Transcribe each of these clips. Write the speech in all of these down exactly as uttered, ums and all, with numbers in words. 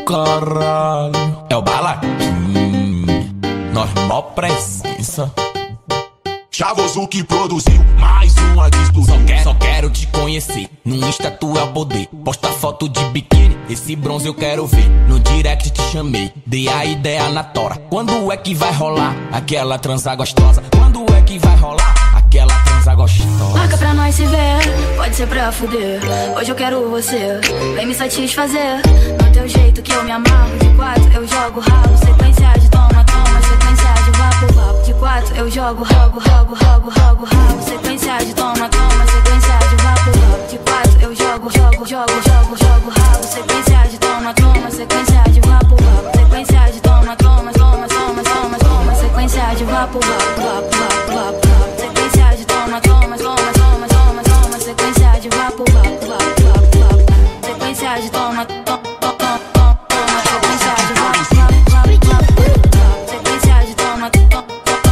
caralho. É o Balaquim, nós mó presença. Chavoso que produziu mais uma distorção. Só quero, só quero te conhecer. No Insta tu é o poder. Posta foto de biquíni, esse bronze eu quero ver. No direct te chamei, dei a ideia na tora. Quando é que vai rolar aquela transa gostosa? Quando é que vai rolar aquela transa gostosa? Marca pra nós se ver, pode ser pra fuder. Hoje eu quero você, vem me satisfazer. No teu jeito que eu me amarro. De quatro eu jogo ralo, sequência de toma, toma, sequência de vapo, vapo. De quatro eu jogo, rogo, rogo, rogo, rogo, ralo, sequência de toma, toma, sequência de vapo, vapo. De quatro eu jogo, jogo, jogo, jogo, jogo, ralo, sequência de toma, toma, sequência de vapo, vapo. Sequência de toma, toma, toma, toma, toma, toma, sequência de vapo, vapo, vapo, vapo, vapo, vapo. Sequência de toma, toma, toma, toma, toma, toma, sequência de vapo, vapo, vapo, vapo, vapo. Sequência de toma, toma, toma, toma, sequência de vapo, vapo, vapo, vapo. Sequência de toma, toma,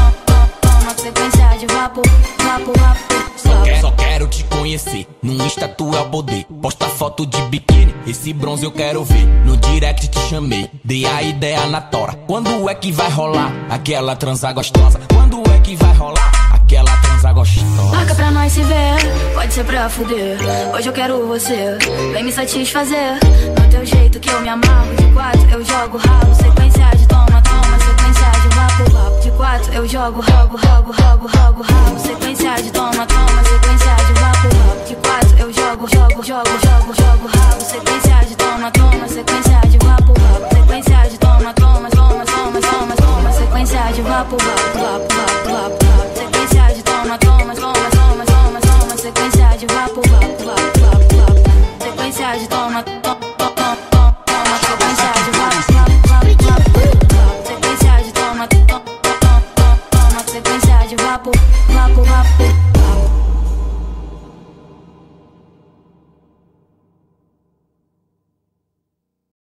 toma, sequência de vapo, vapo, vapo. Só quero, só quero te conhecer. No Insta tu é o poder. Posta foto de biquíni, esse bronze eu quero ver. No direct te chamei, dei a ideia na tora. Quando é que vai rolar aquela transa gostosa? Quando é que vai rolar aquela transa gostosa? Marca pra nós se ver, pode ser pra fuder. Hoje eu quero você, vem me satisfazer. No teu jeito que eu me amarro. De quatro eu jogo ralo, sequência de toma, toma, sequência de vapo, vapo. De quatro eu jogo, rogo, rogo, rogo, rogo, ralo, sequência de toma, toma, sequência de vapo, vapo. De quatro eu jogo, jogo, jogo, jogo, jogo, ralo, sequência de toma, toma, sequência de vapo, vapo. Sequência de toma, toma, toma, toma, toma, toma, sequência de vapo, vapo, vapo, vapo, vapo, vapo. Sequência de toma, toma, toma, toma, toma, toma, sequência de vapo, vapo, vapo, vapo, vapo. Sequência de toma, toma, toma, toma, sequência de vapo, vapo, vapo, vapo, vapo. Sequência de toma, toma, toma, toma, sequência de vapo, vapo, vapo.